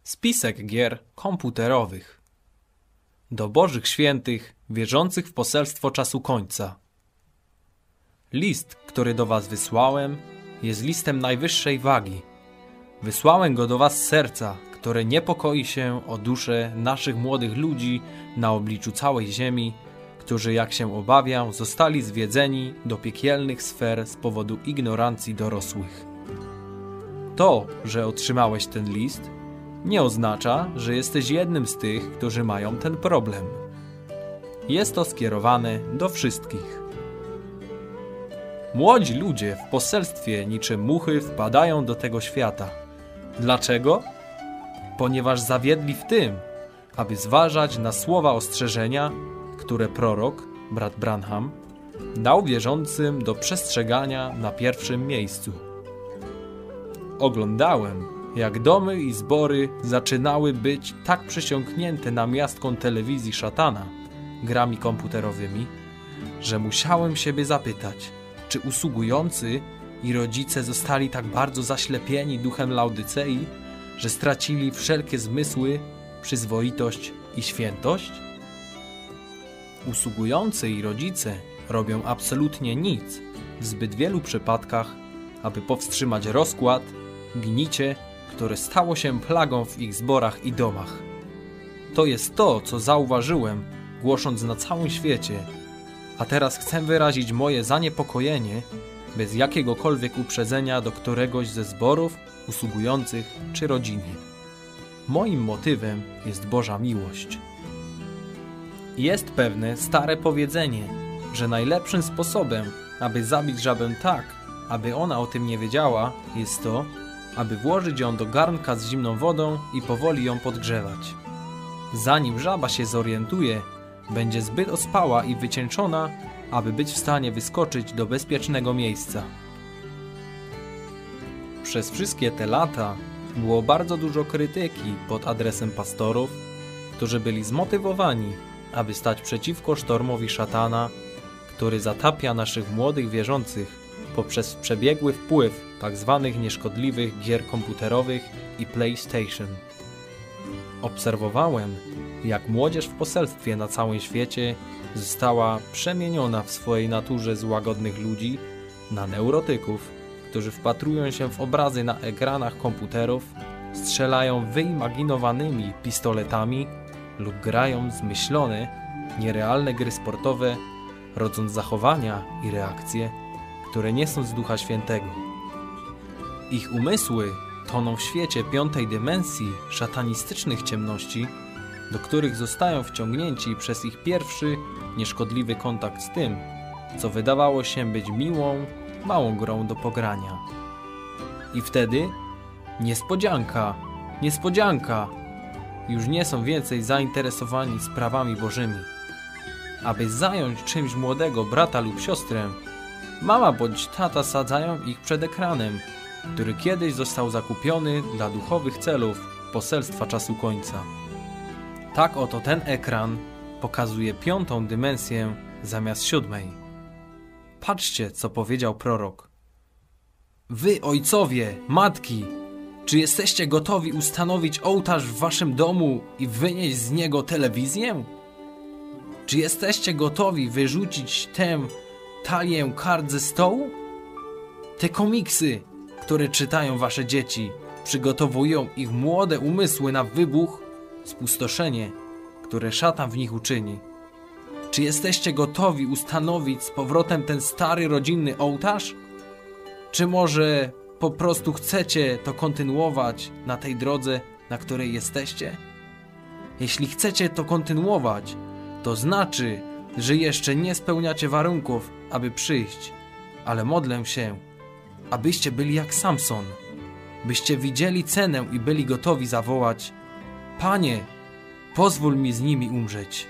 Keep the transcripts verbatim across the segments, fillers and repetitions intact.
Spisek gier komputerowych. Do Bożych Świętych, wierzących w poselstwo czasu końca. List, który do was wysłałem, jest listem najwyższej wagi. Wysłałem go do was z serca, które niepokoi się o duszę naszych młodych ludzi na obliczu całej ziemi, którzy, jak się obawiam, zostali zwiedzeni do piekielnych sfer z powodu ignorancji dorosłych. To, że otrzymałeś ten list, nie oznacza, że jesteś jednym z tych, którzy mają ten problem. Jest to skierowane do wszystkich. Młodzi ludzie w poselstwie niczym muchy wpadają do tego świata. Dlaczego? Ponieważ zawiedli w tym, aby zważać na słowa ostrzeżenia, które prorok, brat Branham, dał wierzącym do przestrzegania na pierwszym miejscu. Oglądałem, jak domy i zbory zaczynały być tak przysiągnięte namiastką telewizji szatana, grami komputerowymi, że musiałem siebie zapytać, czy usługujący i rodzice zostali tak bardzo zaślepieni duchem Laodycei, że stracili wszelkie zmysły, przyzwoitość i świętość? Usługujący i rodzice robią absolutnie nic w zbyt wielu przypadkach, aby powstrzymać rozkład, gnicie, które stało się plagą w ich zborach i domach. To jest to, co zauważyłem, głosząc na całym świecie, a teraz chcę wyrazić moje zaniepokojenie bez jakiegokolwiek uprzedzenia do któregoś ze zborów, usługujących czy rodziny. Moim motywem jest Boża miłość. Jest pewne stare powiedzenie, że najlepszym sposobem, aby zabić żabę tak, aby ona o tym nie wiedziała, jest to, aby włożyć ją do garnka z zimną wodą i powoli ją podgrzewać. Zanim żaba się zorientuje, będzie zbyt ospała i wycieńczona, aby być w stanie wyskoczyć do bezpiecznego miejsca. Przez wszystkie te lata było bardzo dużo krytyki pod adresem pastorów, którzy byli zmotywowani, aby stać przeciwko sztormowi szatana, który zatapia naszych młodych wierzących poprzez przebiegły wpływ tzw. nieszkodliwych gier komputerowych i PlayStation. Obserwowałem, jak młodzież w poselstwie na całym świecie została przemieniona w swojej naturze z łagodnych ludzi na neurotyków, którzy wpatrują się w obrazy na ekranach komputerów, strzelają wyimaginowanymi pistoletami lub grają zmyślone, nierealne gry sportowe, rodząc zachowania i reakcje, które nie są z Ducha Świętego. Ich umysły toną w świecie piątej dymensji szatanistycznych ciemności, do których zostają wciągnięci przez ich pierwszy, nieszkodliwy kontakt z tym, co wydawało się być miłą, małą grą do pogrania. I wtedy niespodzianka, niespodzianka, już nie są więcej zainteresowani sprawami bożymi. Aby zająć czymś młodego brata lub siostrę, mama bądź tata sadzają ich przed ekranem, który kiedyś został zakupiony dla duchowych celów poselstwa czasu końca. Tak oto ten ekran pokazuje piątą dymensję zamiast siódmej. Patrzcie, co powiedział prorok. Wy, ojcowie, matki, czy jesteście gotowi ustanowić ołtarz w waszym domu i wynieść z niego telewizję? Czy jesteście gotowi wyrzucić tę talię kart ze stołu? Te komiksy, które czytają wasze dzieci, przygotowują ich młode umysły na wybuch, spustoszenie, które szatan w nich uczyni. Czy jesteście gotowi ustanowić z powrotem ten stary rodzinny ołtarz? Czy może po prostu chcecie to kontynuować na tej drodze, na której jesteście? Jeśli chcecie to kontynuować, to znaczy, że jeszcze nie spełniacie warunków, aby przyjść, ale modlę się, abyście byli jak Samson, byście widzieli cenę i byli gotowi zawołać: Panie, pozwól mi z nimi umrzeć.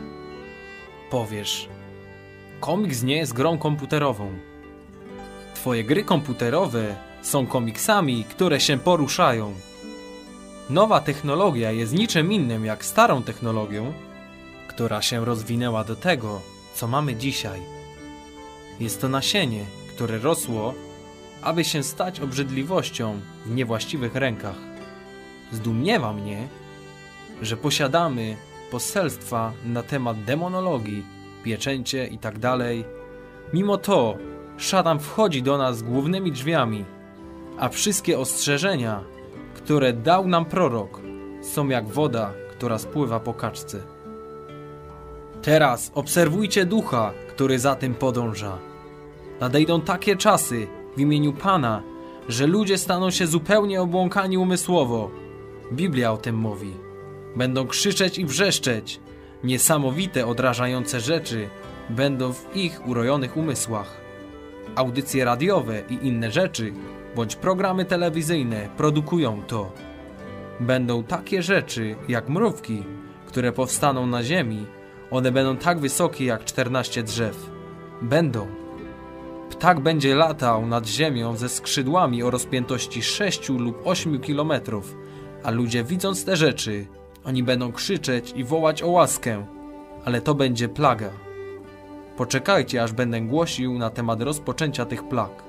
Powiesz, komiks nie jest grą komputerową. Twoje gry komputerowe są komiksami, które się poruszają. Nowa technologia jest niczym innym jak starą technologią, która się rozwinęła do tego, co mamy dzisiaj. Jest to nasienie, które rosło, aby się stać obrzydliwością w niewłaściwych rękach. Zdumiewa mnie, że posiadamy poselstwa na temat demonologii, pieczęcie i tak dalej. Mimo to szatan wchodzi do nas głównymi drzwiami, a wszystkie ostrzeżenia, które dał nam prorok, są jak woda, która spływa po kaczce. Teraz obserwujcie ducha, który za tym podąża. Nadejdą takie czasy w imieniu Pana, że ludzie staną się zupełnie obłąkani umysłowo. Biblia o tym mówi. Będą krzyczeć i wrzeszczeć. Niesamowite, odrażające rzeczy będą w ich urojonych umysłach. Audycje radiowe i inne rzeczy, bądź programy telewizyjne produkują to. Będą takie rzeczy jak mrówki, które powstaną na ziemi. One będą tak wysokie jak czternaście drzew. Będą. Ptak będzie latał nad ziemią ze skrzydłami o rozpiętości sześciu lub ośmiu kilometrów, a ludzie, widząc te rzeczy, oni będą krzyczeć i wołać o łaskę, ale to będzie plaga. Poczekajcie, aż będę głosił na temat rozpoczęcia tych plag.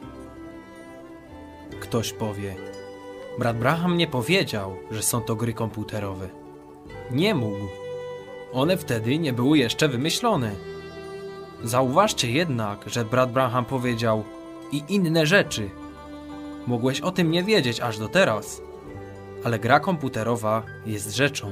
Ktoś powie: brat Branham nie powiedział, że są to gry komputerowe. Nie mógł. One wtedy nie były jeszcze wymyślone. Zauważcie jednak, że brat Branham powiedział i inne rzeczy. Mogłeś o tym nie wiedzieć aż do teraz, ale gra komputerowa jest rzeczą.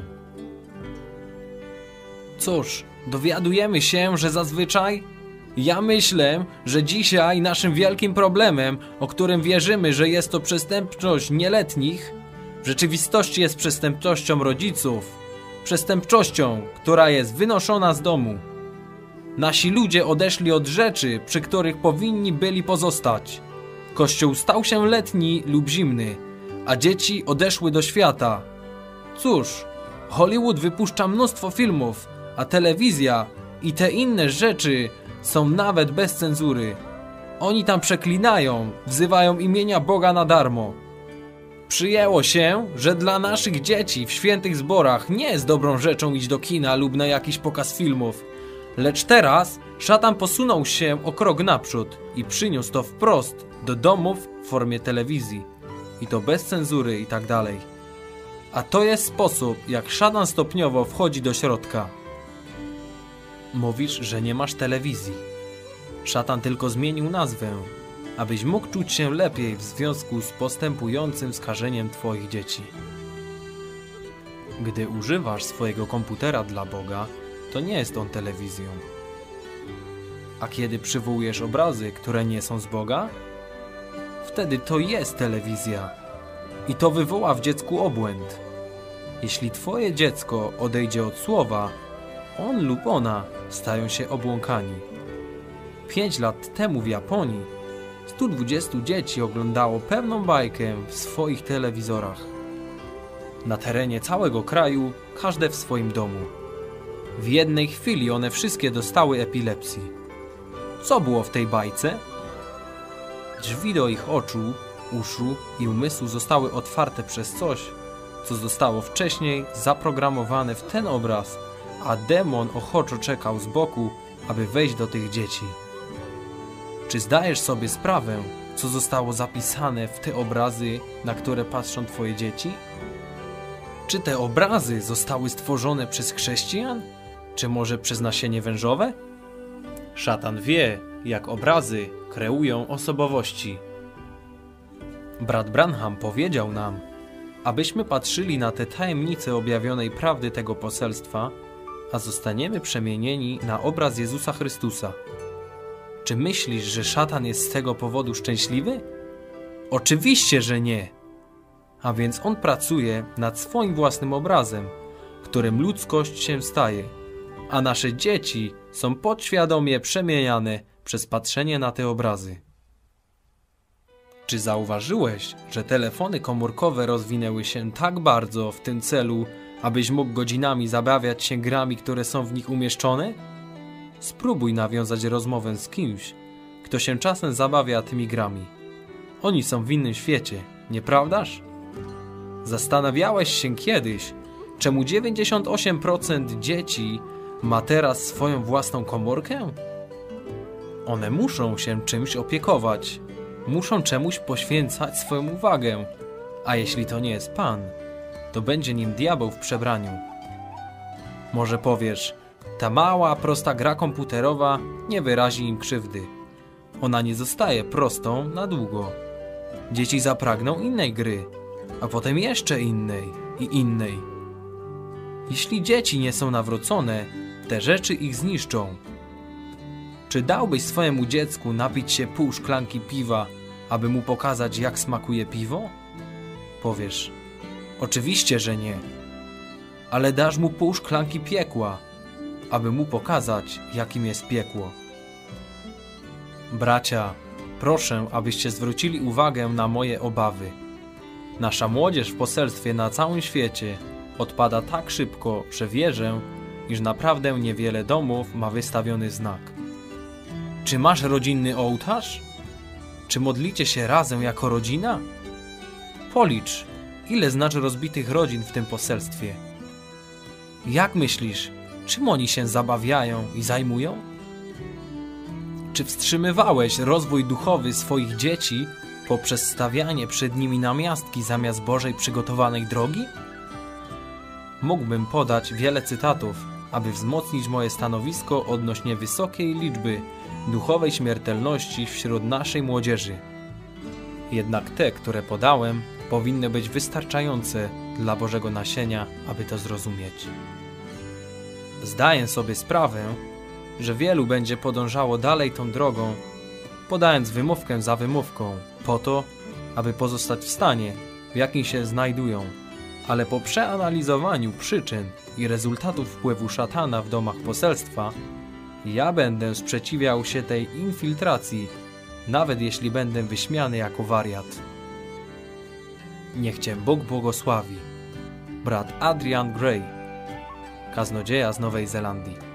Cóż, dowiadujemy się, że zazwyczaj ja myślę, że dzisiaj naszym wielkim problemem, o którym wierzymy, że jest to przestępczość nieletnich, w rzeczywistości jest przestępczością rodziców, przestępczością, która jest wynoszona z domu. Nasi ludzie odeszli od rzeczy, przy których powinni byli pozostać. Kościół stał się letni lub zimny, a dzieci odeszły do świata. Cóż, Hollywood wypuszcza mnóstwo filmów, a telewizja i te inne rzeczy są nawet bez cenzury. Oni tam przeklinają, wzywają imienia Boga na darmo. Przyjęło się, że dla naszych dzieci w świętych zborach nie jest dobrą rzeczą iść do kina lub na jakiś pokaz filmów. Lecz teraz szatan posunął się o krok naprzód i przyniósł to wprost do domów w formie telewizji. I to bez cenzury i tak dalej. A to jest sposób, jak szatan stopniowo wchodzi do środka. Mówisz, że nie masz telewizji. Szatan tylko zmienił nazwę, abyś mógł czuć się lepiej w związku z postępującym skażeniem twoich dzieci. Gdy używasz swojego komputera dla Boga, to nie jest on telewizją. A kiedy przywołujesz obrazy, które nie są z Boga, wtedy to jest telewizja. I to wywoła w dziecku obłęd. Jeśli twoje dziecko odejdzie od słowa, on lub ona stają się obłąkani. Pięć lat temu w Japonii stu dwudziestu dzieci oglądało pewną bajkę w swoich telewizorach. Na terenie całego kraju, każde w swoim domu. W jednej chwili one wszystkie dostały epilepsji. Co było w tej bajce? Drzwi do ich oczu, uszu i umysłu zostały otwarte przez coś, co zostało wcześniej zaprogramowane w ten obraz, a demon ochoczo czekał z boku, aby wejść do tych dzieci. Czy zdajesz sobie sprawę, co zostało zapisane w te obrazy, na które patrzą twoje dzieci? Czy te obrazy zostały stworzone przez chrześcijan? Czy może przez nasienie wężowe? Szatan wie, jak obrazy kreują osobowości. Brat Branham powiedział nam, abyśmy patrzyli na te tajemnice objawionej prawdy tego poselstwa, a zostaniemy przemienieni na obraz Jezusa Chrystusa. Czy myślisz, że szatan jest z tego powodu szczęśliwy? Oczywiście, że nie. A więc on pracuje nad swoim własnym obrazem, którym ludzkość się staje, a nasze dzieci są podświadomie przemieniane przez patrzenie na te obrazy. Czy zauważyłeś, że telefony komórkowe rozwinęły się tak bardzo w tym celu, abyś mógł godzinami zabawiać się grami, które są w nich umieszczone? Spróbuj nawiązać rozmowę z kimś, kto się czasem zabawia tymi grami. Oni są w innym świecie, nieprawdaż? Zastanawiałeś się kiedyś, czemu dziewięćdziesiąt osiem procent dzieci ma teraz swoją własną komórkę? One muszą się czymś opiekować, muszą czemuś poświęcać swoją uwagę, a jeśli to nie jest Pan, to będzie nim diabeł w przebraniu. Może powiesz, ta mała, prosta gra komputerowa nie wyrazi im krzywdy. Ona nie zostaje prostą na długo. Dzieci zapragną innej gry, a potem jeszcze innej i innej. Jeśli dzieci nie są nawrócone, te rzeczy ich zniszczą. Czy dałbyś swojemu dziecku napić się pół szklanki piwa, aby mu pokazać, jak smakuje piwo? Powiesz, oczywiście, że nie. Ale dasz mu pół szklanki piekła, aby mu pokazać, jakim jest piekło. Bracia, proszę, abyście zwrócili uwagę na moje obawy. Nasza młodzież w poselstwie na całym świecie odpada tak szybko, że wierzę, iż naprawdę niewiele domów ma wystawiony znak. Czy masz rodzinny ołtarz? Czy modlicie się razem jako rodzina? Policz, ile znaczy rozbitych rodzin w tym poselstwie. Jak myślisz, czym oni się zabawiają i zajmują? Czy wstrzymywałeś rozwój duchowy swoich dzieci poprzez stawianie przed nimi namiastki zamiast Bożej przygotowanej drogi? Mógłbym podać wiele cytatów, aby wzmocnić moje stanowisko odnośnie wysokiej liczby duchowej śmiertelności wśród naszej młodzieży. Jednak te, które podałem, powinny być wystarczające dla Bożego nasienia, aby to zrozumieć. Zdaję sobie sprawę, że wielu będzie podążało dalej tą drogą, podając wymówkę za wymówką, po to, aby pozostać w stanie, w jakim się znajdują. Ale po przeanalizowaniu przyczyn i rezultatów wpływu szatana w domach poselstwa, ja będę sprzeciwiał się tej infiltracji, nawet jeśli będę wyśmiany jako wariat. Niech Cię Bóg błogosławi. Brat Adrian Gray, kaznodzieja z Nowej Zelandii.